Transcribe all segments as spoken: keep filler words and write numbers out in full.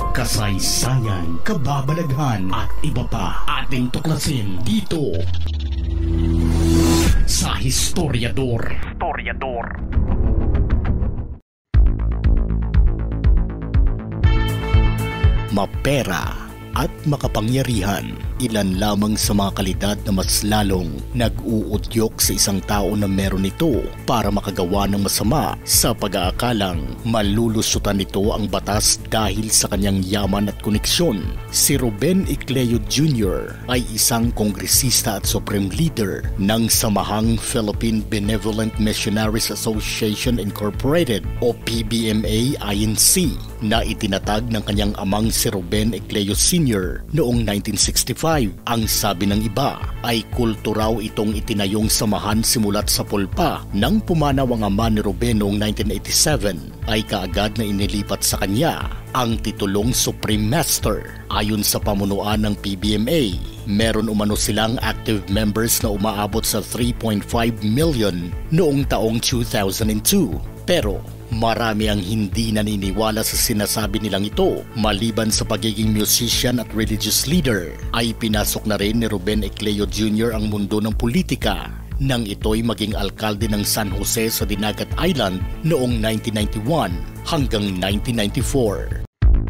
kasaysayan, kababalaghan at iba pa ating tuklasin dito sa Historiador. Historiador. Mapera at makapangyarihan, ilan lamang sa mga kalidad na mas lalong nag-uudyok sa isang tao na meron ito para makagawa ng masama sa pag-aakalang malulusutan nito ang batas dahil sa kanyang yaman at koneksyon. Si Ruben Ecleo Junior ay isang kongresista at supreme leader ng samahang Philippine Benevolent Missionaries Association Incorporated o P B M A I N C na itinatag ng kanyang amang si Ruben Ecleo Senior noong nineteen sixty-five. Ang sabi ng iba ay kulto raw itong itinayong samahan simula't sa pulpa. Nang pumanaw ang ama ni Ruben noong nineteen eighty-seven ay kaagad na inilipat sa kanya ang titulong Supreme Master. Ayon sa pamunuan ng P B M A, meron umano silang active members na umaabot sa three point five million noong taong two thousand two. Pero marami ang hindi naniniwala sa sinasabi nilang ito. Maliban sa pagiging musician at religious leader, ay pinasok na rin ni Ruben Ecleo Junior ang mundo ng politika nang ito'y maging alkalde ng San Jose sa Dinagat Island noong nineteen ninety-one hanggang nineteen ninety-four.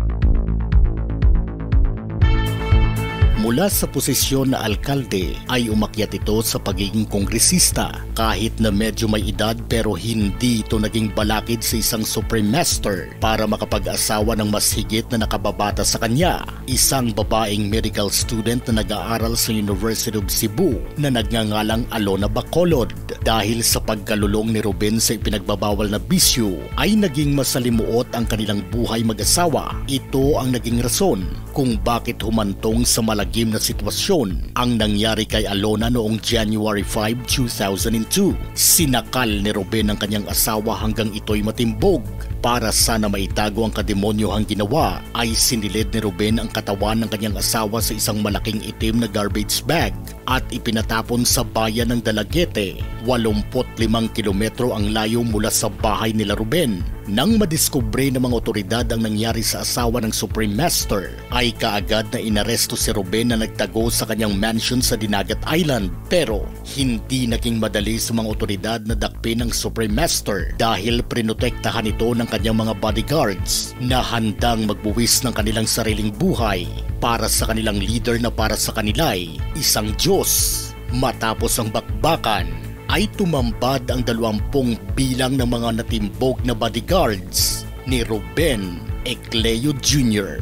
Mula sa posisyon na alkalde ay umakyat ito sa pagiging kongresista. Kahit na medyo may edad pero hindi ito naging balakid sa isang Supreme Master para makapag-asawa ng mas higit na nakababata sa kanya, isang babaeng medical student na nag-aaral sa University of Cebu na nagngangalang Alona Bacolod. Dahil sa pagkalulong ni Ruben sa ipinagbabawal na bisyo ay naging masalimuot ang kanilang buhay mag-asawa. Ito ang naging rason kung bakit humantong sa malagim na sitwasyon ang nangyari kay Alona noong January fifth, two thousand two. Sinakal ni Ruben ang kanyang asawa hanggang ito'y matimbog. Para sana maitago ang kademonyohang ginawa ay sinilid ni Ruben ang katawan ng kanyang asawa sa isang malaking itim na garbage bag at ipinatapon sa bayan ng Dalagete. walumpu't limang kilometro ang layo mula sa bahay nila Ruben. Nang madiskubre ng mga otoridad ang nangyari sa asawa ng Supreme Master, ay kaagad na inaresto si Ruben na nagtago sa kanyang mansion sa Dinagat Island. Pero hindi naging madali sa mga otoridad na dakpin ng Supreme Master dahil prinotektahan ito ng kanyang mga bodyguards na handang magbuwis ng kanilang sariling buhay para sa kanilang leader na para sa kanila'y isang Diyos. Matapos ang bakbakan, ay tumambad ang dalawampung bilang ng mga natimbog na bodyguards ni Ruben Ecleo Junior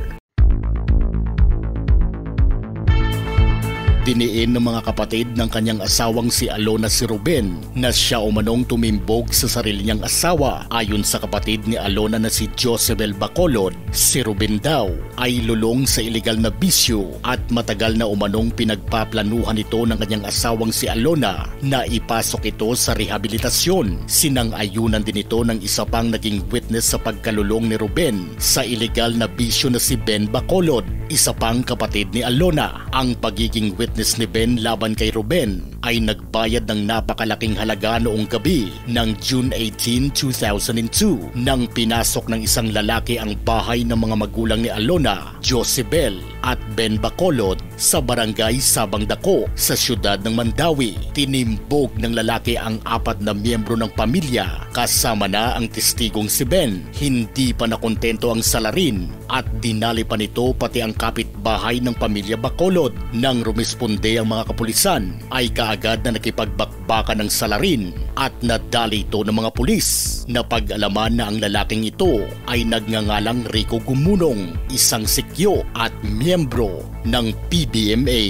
Diniin ng mga kapatid ng kanyang asawang si Alona si Ruben na siya umanong tumimbog sa sarili niyang asawa. Ayon sa kapatid ni Alona na si Josebel Bacolod, si Ruben daw ay lulong sa ilegal na bisyo at matagal na umanong pinagpaplanuhan ito ng kanyang asawang si Alona na ipasok ito sa rehabilitasyon. Sinang-ayunan din ito ng isa pang naging witness sa pagkalulong ni Ruben sa ilegal na bisyo na si Ben Bacolod, isa pang kapatid ni Alona. Ang pagiging witness ni Ben laban kay Ruben ay nagbayad ng napakalaking halaga noong gabi ng June eighteenth, two thousand two nang pinasok ng isang lalaki ang bahay ng mga magulang ni Alona, Josebel at Ben Bacolod sa barangay Sabang Dako sa siyudad ng Mandawi. Tinimbog ng lalaki ang apat na miyembro ng pamilya kasama na ang testigong si Ben. Hindi pa nakontento ang salarin at dinali pa nito pati ang kapitbahay ng pamilya Bacolod. Nang rumisponde ang mga kapulisan ay kaagad na nakipagbakbakan ng salarin at nadali ito ng mga pulis. Napag-alaman na ang lalaking ito ay nagngangalang Rico Gumunong, isang sikyo at miyembro ng P B M A.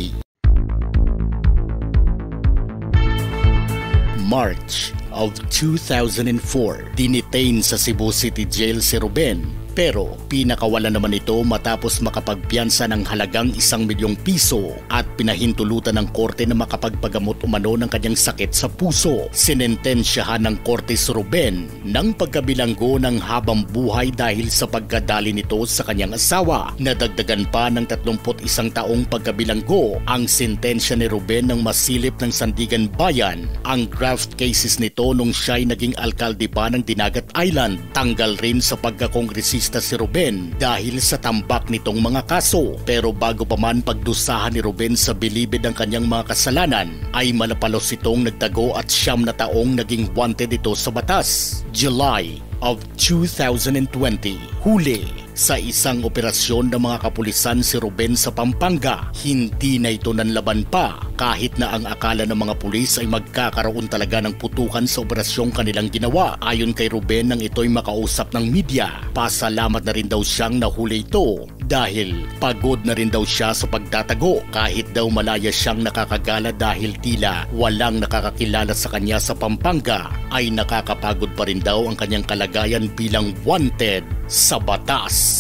March of two thousand four, dinitain sa Cebu City Jail si Ruben. Pero pinakawalan naman ito matapos makapagpiyansa ng halagang isang milyong piso at pinahintulutan ng korte na makapagpagamot umano ng kanyang sakit sa puso. Sinentensyahan ng korte si Ruben ng pagkabilanggo ng habang buhay dahil sa pagkadali nito sa kanyang asawa. Nadagdagan pa ng tatlumput isang taong pagkabilanggo ang sentensya ni Ruben ng masilip ng Sandigan Bayan. Ang graft cases nito nung siya'y naging alkalde pa ng Dinagat Island. Tanggal rin sa pagkakongresista aresta si Ruben dahil sa tambak nitong mga kaso. Pero bago pa man pagdusahan ni Ruben sa bilibid ng kanyang mga kasalanan, ay malapalos itong nagtago at siyam na taong naging wanted ito sa batas. July of two thousand twenty, huli sa isang operasyon ng mga kapulisan si Ruben sa Pampanga. Hindi na ito nanlaban pa kahit na ang akala ng mga pulis ay magkakaroon talaga ng putukan sa operasyong kanilang ginawa. Ayon kay Ruben, nang ito'y makausap ng media, pasalamat na rin daw siyang nahuli ito dahil pagod na rin daw siya sa pagtatago. Kahit daw malaya siyang nakakagala dahil tila walang nakakakilala sa kanya sa Pampanga, ay nakakapagod pa rin daw ang kanyang kalagayan bilang wanted sa batas.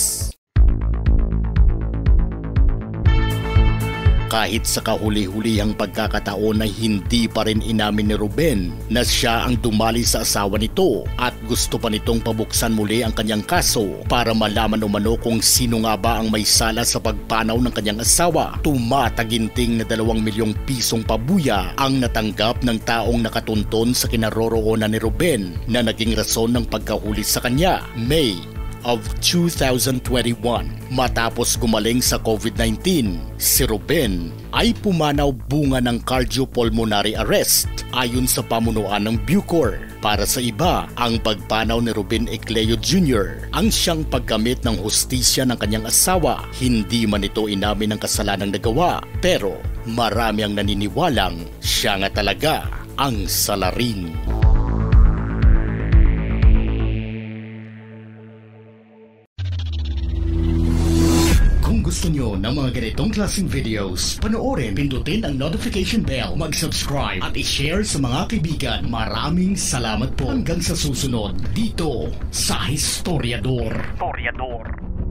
Kahit sa kahuli-hulihang pagkakataon ay hindi pa rin inamin ni Ruben na siya ang dumali sa asawa nito at gusto pa nitong pabuksan muli ang kanyang kaso para malaman umano kung sino nga ba ang may sala sa pagpanaw ng kanyang asawa. Tumataginting na dalawang milyong pisong pabuya ang natanggap ng taong nakatunton sa kinaroroonan ni Ruben na naging rason ng pagkahuli sa kanya. May of two thousand twenty-one, matapos gumaling sa COVID nineteen, si Ruben ay pumanaw bunga ng cardiopulmonary arrest ayon sa pamunuan ng Bucor. Para sa iba, ang pagpanaw ni Ruben Ecleo Junior ang siyang pagkamit ng hustisya ng kanyang asawa. Hindi man ito inamin ng kasalanang nagawa, pero marami ang naniniwalang siya nga talaga ang salarin. Gusto nyo ng mga ganitong klaseng videos, panoorin, pindutin ang notification bell, mag-subscribe at i-share sa mga kaibigan. Maraming salamat po. Hanggang sa susunod dito sa Historiador. Historiador.